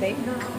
birthday.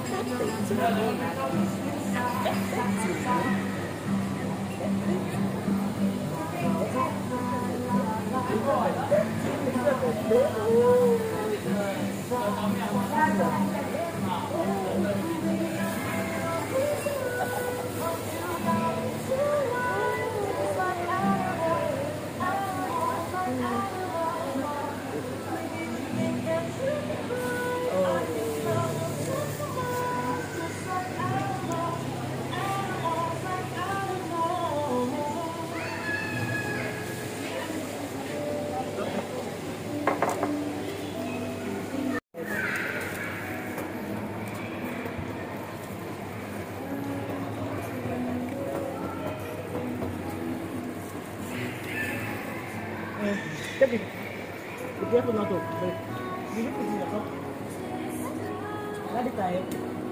Be careful not to break. You need to see the top. Let it tie.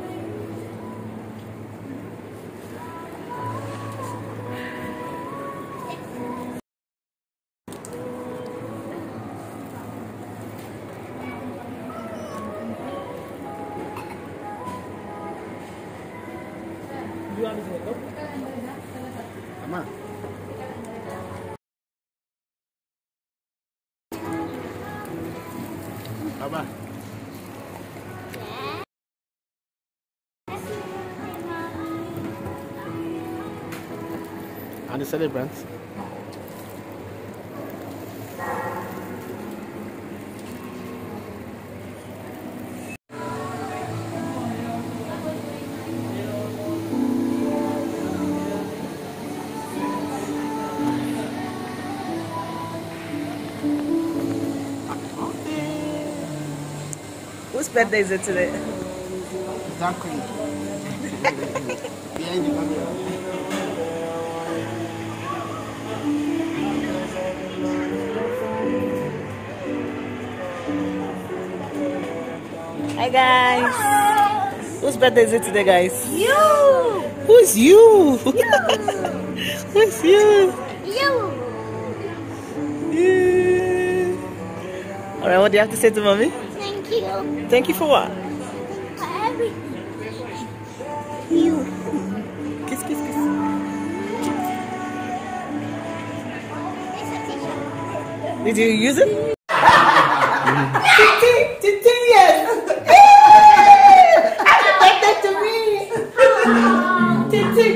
You want to see the top? Come on. Baba. And the celebrants. Whose birthday is it today? Exactly. Behind the camera. Hi guys. Whose birthday is it today, guys? You. Who's you? Who's you? You. Yeah. All right. What do you have to say to mommy? Thank you. Thank you for what? For everything. You. Kiss, kiss, kiss. Did you use it? Titi, yes. Happy birthday to me. Titi.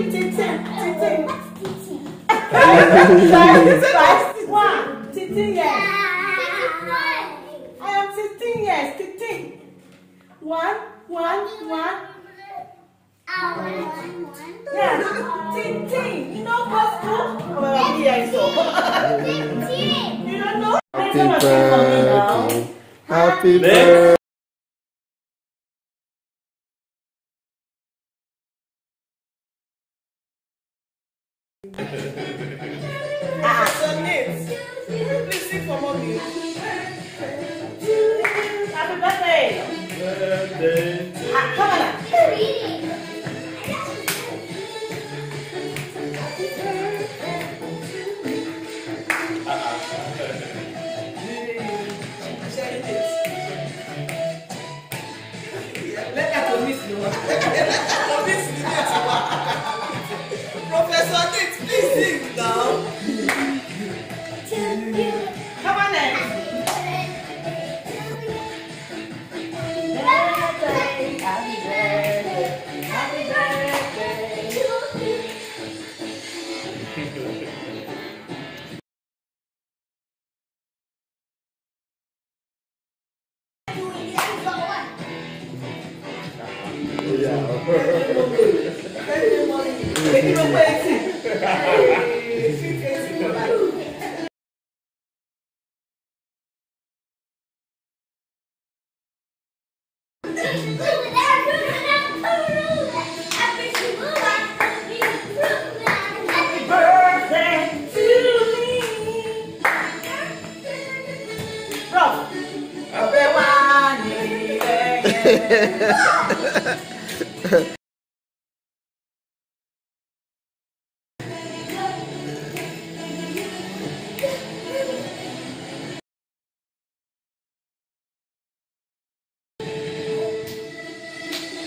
One. Titi, yes. I am Titi, yes. Titi. One. Yes. Titi. You know what's cool? Well, here is all. You don't know? Happy birthday. Happy birthday. So neat. Please sing for mommy. Happy birthday. Come on. Let that miss you. Professor Nate, please sing now. Come on then. Happy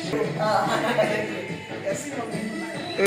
Kasi